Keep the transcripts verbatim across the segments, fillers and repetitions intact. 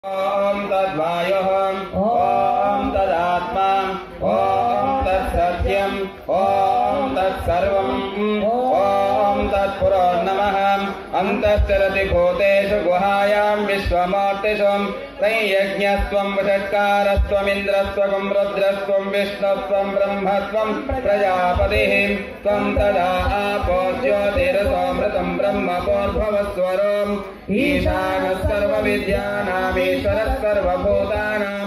ओम तद्वायुः ओम तदात्मा ओम तत्सत्यम् ओम तत्सर्वम् ओम तत्पुरो नमः। अन्तश्चरति भूतेषु गुहायां विश्वमूर्तिषु संयज्ञस्त्वं वषट्कारस्त्वमिन्द्रस्त्वं रुद्रस्त्वं विष्णुस्त्वं ब्रह्मस्त्वं प्रजापतिः त्वं तदा आपो ज्योतिरसोऽमृतं ब्रह्मभूर्भुवस्वरोम् ईशानः सर्वविद्यानामीश्वरः सर्वभूतानां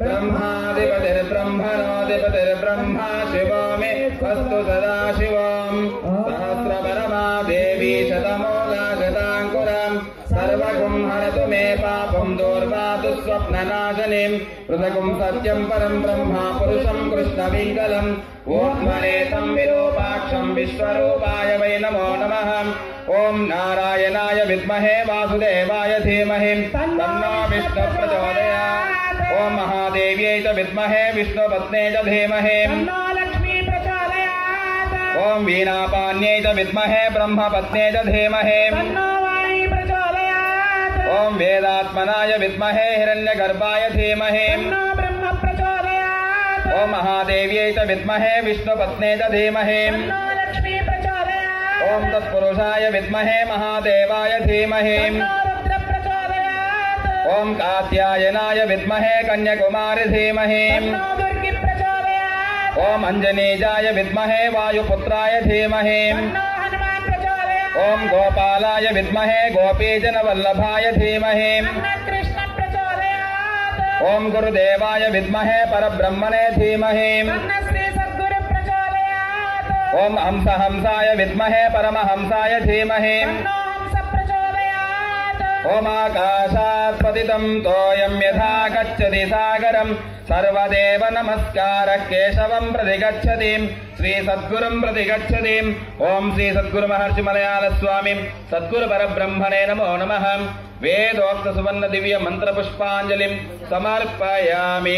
ब्रह्माधिपतिर्ब्रह्मणोऽधिपतिर्ब्रह्मा शिवो मे अस्तु सदा शिवम्। सहस्रपरमा देवी शतमूला शताङ्कुरम् सर्वगुं हरतु मे पापं दूर्वातु स्वप्ननाशनीम् पृथगुं सत्यं परं ब्रह्मा पुरुषं कृष्णपिङ्गलम् ऊर्ध्वरेतं विरूपाक्षं विश्वरूपाय वै नमो नमः। ओम नारायणाय विद्महे वासुदेवाय धीमहि तन्नो विष्णुः प्रचोदयात्। ओम महादेव्यै च विद्महे विष्णुपत्न्यै च धीमहि तन्नो लक्ष्मी प्रचोदयात्। ओम वीणापान्यै च विद्महे ब्रह्मपत्न्यै च धीमहि तन्नो वाणी प्रचोदयात्। ओम वेदात्मनाय विद्महे हिरण्यगर्भाय धीमहि तन्नो ब्रह्म प्रचोदयात्। ओम महादेव्यै च विद्महे विष्णुपत्न्यै च धीमहि तन्नो लक्ष्मी प्रचोदयात्। ओम तत्पुरुषाय विद्महे महादेवाय धीमहि तन्नो रुद्र प्रचोदयात्। ओम कात्यायनाय विद्महे कन्याकुमारी धीमहि तन्नो दुर्गी प्रचोदयात्। ओम अंजनीजाय विद्महे वायुपुत्राय धीमहि तन्नो हनुमान प्रचोदयात्। ओम गोपालाय विद्महे गोपीजनवल्लभाय धीमहि तन्नो कृष्ण प्रचोदयात्। ओम गुरुदेवाय विद्महे परब्रह्मणे धीमहि तन्नो श्री सद्गुरु प्रचोदयात्। ओम हंस हंसाय विद्महे परमहंसाय धीमहि तन्नो हंस प्रचोदयात्। ओम आकाशात् पतितं तोयं यथा गच्छति सागरं सर्वदेव नमस्कारः केशवं प्रति गच्छति श्री सद्गुरुं प्रति गच्छति। ओम श्री सद्गुरु महर्षि मलयाल स्वामी सद्गुरु परब्रह्मणे नमो नमः। वेदोक्त सुवर्ण दिव्य मंत्र पुष्पांजलिं समर्पयामि।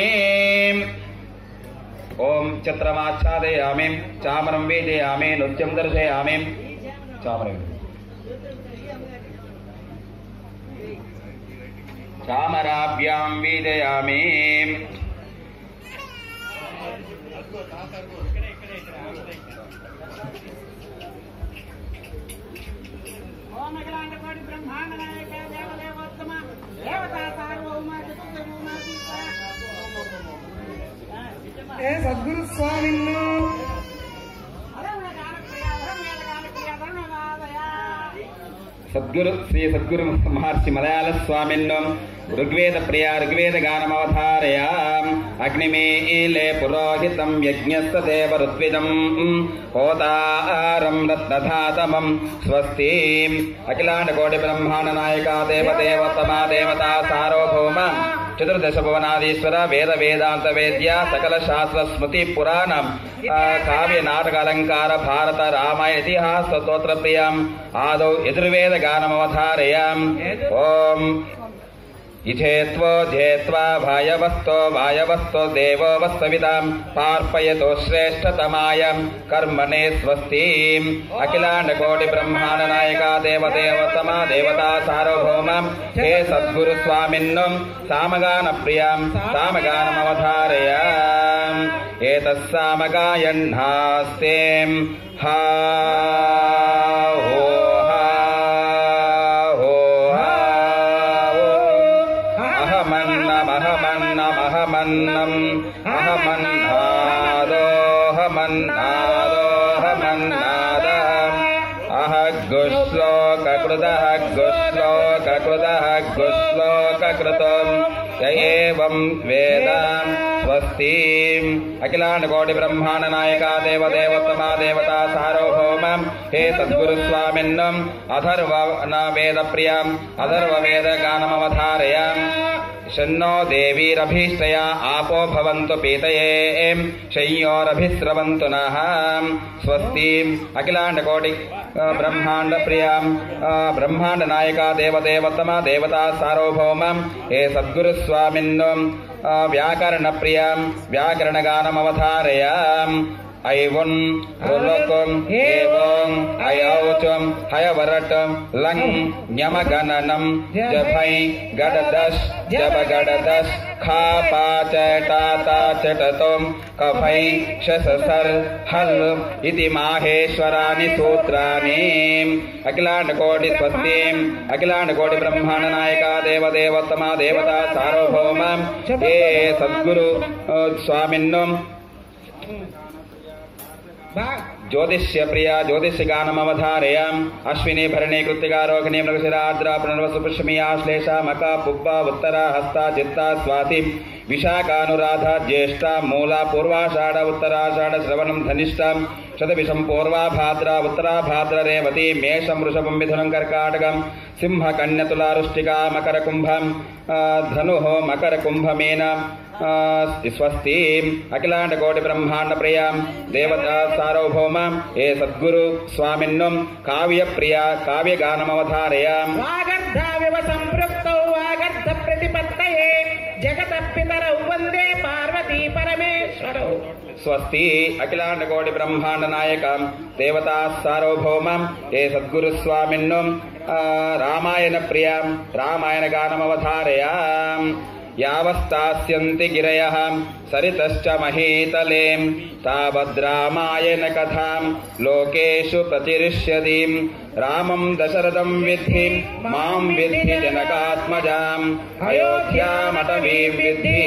ओम चित्रमाच्छादयामि चामरं वेदयामि नृत्यं दर्शयामि चामरं चामराभ्यां वेदयामि। ओम अखिलांडकोटि ब्रह्मांड नायक देवदेवोत्तम देवता सार्वभौम ए सद्गुरु स्वामी सद्गुरु श्री सद्गुरु महर्षि मलयाल स्वामिन्नो ऋग्वेद प्रिया ऋग्वेद गानमवधारयाम्। अग्निमीले पुरोहितं यज्ञस्य देव ऋत्विजं होतारं रत्नधातमं स्वस्तिम्। अखिलांडकोटि ब्रह्मांड नायका देवदेवोत्तमा देवता सार्वभौम चतुर्दश भुवनाधीश्वर वेद वेदांत वेद्य सकल शास्त्र स्मृति पुराण काव्य नाटक अलंकार भारत रामायण इतिहास स्तोत्र प्रियम् आदौ यजुर्वेद गानमवधारयाम्। ओम इथेत्वो जेत्वा भायवस्तो भायवस्तो देवो वस्तवितां पार्पयतो श्रेष्ठतमाय कर्मणे स्वस्तिम्। अखिलांडकोटि ब्रह्मांड नायका देवदेवतमा देवता सार्वभौम हे सद्गुरु स्वामिन्नं सामगान प्रियां सामगानमवधारयाम्। एतस्सामगायन्नास्ते हा हो अहमन्नम् अहमन्नादोऽहमन्नादोऽहमन्नादः अहग्गुश्लोककृतः गुश्लोककृतः गुश्लोककृतम् य एवं वेद स्वस्तिम्। अखिलांडकोटि ब्रह्मांड नायका देवदेवोत्तमा देवता सार्वभौम हे सद्गुरु स्वामिन्नं अथर्व न वेद प्रियम् अथर्व वेद गानमवधारयाम्। शन्नो देवीरभीष्टया आपो भवन्तु पीतये शय्योरभिस्रवन्तु नः स्वस्तिम्। अखिलांडकोटि ब्रह्मांड प्रियां ब्रह्मांड नायका देवदेवोत्तमा देवता सार्वभौम हे सद्गुरु स्वामिन्नं व्याकरण प्रियां व्याकरण गानमवधारयाम्। ఐవున్ రులకం ఏవం అయౌచం హయవరటం లం జ్ఞమగణనం జభై గడదశ్ జబగడదశ్ ఖా పాచ టాతా చటతం కఫై శససర్ హల్ ఇది మాహేశ్వరాని సూత్రాని. అఖిలాండ కోటి స్వస్తి అఖిలాండ కోటి బ్రహ్మాండ నాయక దేవదేవోత్తమ దేవతా సార్వభౌమ ఏ సద్గురు స్వామిన్నం జ్యోతిష్య ప్రియ జ్యోతిష్య గానమవధారయాం. అశ్విని భరణి కృత్తికా రోహిణి మృగశిరాద్ర పునర్వసు పుష్మి ఆశ్లేష మక పుబ్బ ఉత్తర హస్త చిత్త స్వాతి విశాఖానురాధ జ్యేష్ఠ మూల పూర్వాషాఢ ఉత్తరాషాఢ శ్రవణం ధనిష్ట శతభిషం పూర్వాభాద్ర ఉత్తరాభాద్ర రేవతి మేషం వృషభం మిథునం కర్కాటకం సింహ కన్య తులారుష్టికా మకర కుంభం ధను మకర కుంభమేన స్వస్తి. అఖిలాండ కోటి బ్రహ్మాండ ప్రియ దేవతా సార్వభౌమ ఏ సద్గురు స్వామిన్నం కావ్య ప్రియ కావ్యగానమవధారయాం. వాగర్ధావివ సంపృక్తౌ వాగర్ధ ప్రతిపత్తయే జగత పితరౌ వందే పార్వతీ పరమేశ్వరౌ. స్వస్తి అఖిలాండ కోటి బ్రహ్మాండ నాయక దేవతా సార్వభౌమ ఏ సద్గురు స్వామిన్నం రామాయణ ప్రియ రామాయణ గానమవధారయాం. యావస్తాస్యంతి గిరయః సరితశ్చ మహీతలే తావద్రామాయణ కథాం లోకేషు ప్రతిరిష్యతి. రామం దశరథం విద్ధి మాం విద్ధి జనకాత్మజాం అయోధ్యామటవీం విద్ధి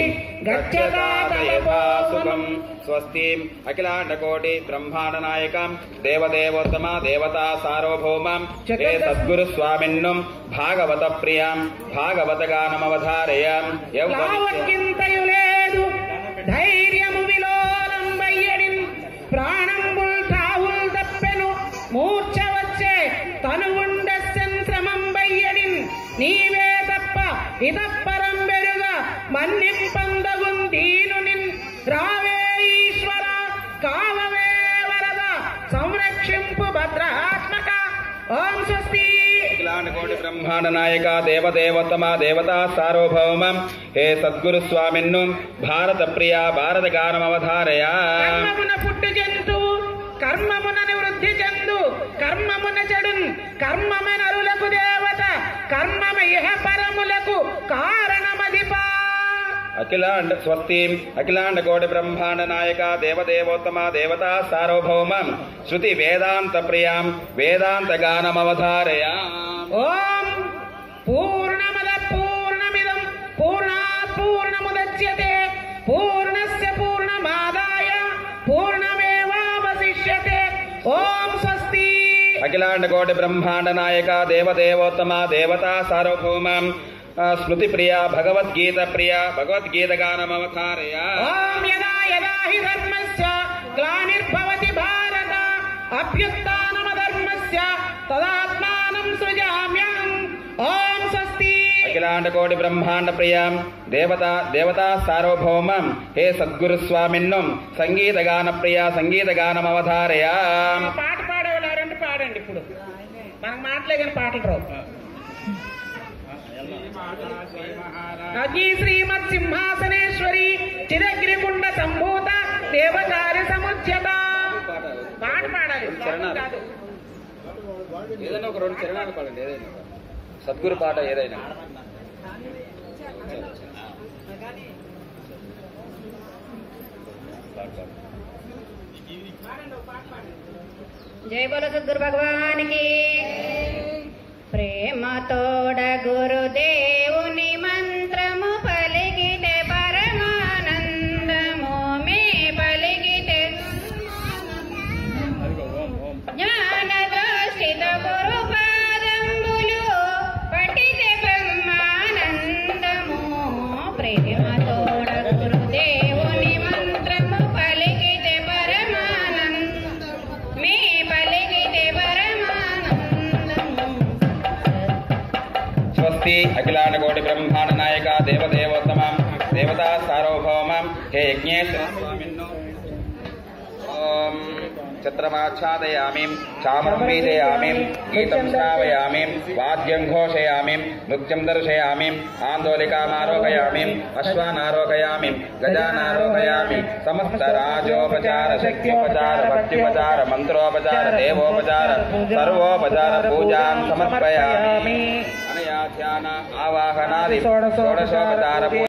గచ్చతాదయథాసుఖం. స్వస్తి అఖిలాండ కోటి బ్రహ్మాండ నాయక దేవదేవోత్తమ దేవతా సార్వభౌమ ఏ సద్గురు స్వామిన్నం భాగవత ప్రియాం భాగవత గానమవధారయాం. యావక్కింతయు లేదు ధైర్యము విలోలం వయ్యడిన్ ప్రాణంబుల్ తావుల్ దప్పెను మూర్ఛ వచ్చే తనువుండెస్సెన్ శ్రమం వయ్యడిన్ నీవే తప్ప ఇదప్పరం బెరుగ మన్నింపందగున్ దీనునిన్ రావే ఈశ్వర కావవే వరద సంరక్షింపు భద్రాత్మక. ఓం స్వస్తి. అఖిలాండ కోటి బ్రహ్మాండ నాయక దేవదేవోత్తమ దేవతా సార్వభౌమ హే సద్గురు స్వామిన్ను భారత ప్రియ భారత గానమవధారయా. కర్మమున పుట్టు జంతువు కర్మమున నివృద్ధి చెందు కర్మమున చెడున్ కర్మమనరులకు దేవత కర్మమ ఇహ పరములకు కారణమధిపా. అఖిలాండ స్వస్తి అఖిలాండ కోటి బ్రహ్మాండ నాయక దేవదేవోత్తమ దేవతా సార్వభౌమ శృతి వేదాంత ప్రియాం వేదాంత గానమవధారయా. ఓం పూర్ణమద పూర్ణమిదం పూర్ణాత్ పూర్ణముదచ్యతే పూర్ణస్య పూర్ణమాదాయ పూర్ణమేవావశిష్యతే. ఓం స్వస్తి. అఖిలాండ కోటి బ్రహ్మాండ నాయక దేవదేవోత్తమ దేవతా సార్వభౌమ స్మృతి ప్రియ భగవద్గీత ప్రియ భగవద్గీత గానమవధారయా. ఓం యదా యదా హి ధర్మస్య గ్లానిర్భవతి భారత అభ్యుత్థానమధర్మస్య తదాత్మానం సృజామ్యహం. ఓం స్వస్తి. అఖిలాండ కోటి బ్రహ్మాండ ప్రియ దేవతా దేవతా సార్వభౌమ హే సద్గురు స్వామిన్నం సంగీత గాన ప్రియ సంగీత గానమవధారయా. పాట పాడేవాళ్ళు రెండు పాడండి. ఇప్పుడు మనకు మాటలే కానీ పాటలు రావు. అగ్ని శ్రీమత్ సింహాసనేశ్వరి చిరగ్రికుండ సంభూత దేవకార్య సముచ్యత. పాట పాడాలి కాదు. ఏదైనా ఒక రెండు చరణాలు పాడండి. ఏదైనా సద్గురు పాట ఏదైనా. జై బోలో సద్గురు భగవానికి. ప్రేమ తోడ గురుదేవుని మంత్రము పలికితే పరమానందము మే పలికితే జ్ఞాన దృష్టిత గురు పాదంబులు పఠితే బ్రహ్మానందము. ప్రేమ తోడ గురుదేవుని మంత్రము పలికితే పరమానందము మే పలికితే పరమానందము. స్వస్తి అఖిలాండ కోటి బ్రహ్మాండ నాయక దేవదేవోత్తమ దేవతా సార్వభౌమ హే యజ్ఞేశ్వర స్వామిన్ను ఓం छत्रमाच्छादयामि चामरं वीजयामि गीतं श्रावयामि वाद्यं घोषयामि नृत्यं दर्शयामि आन्दोलिकामारोहयामि अश्वानारोहयामि गजानारोहयामि समस्त राजोपचार शक्त्योपचार भक्त्योपचार मंत्रोपचार देवोपचार सर्वोपचार पूजां समर्पयामि अनया ध्यान आवाहनादि षोडशोपचार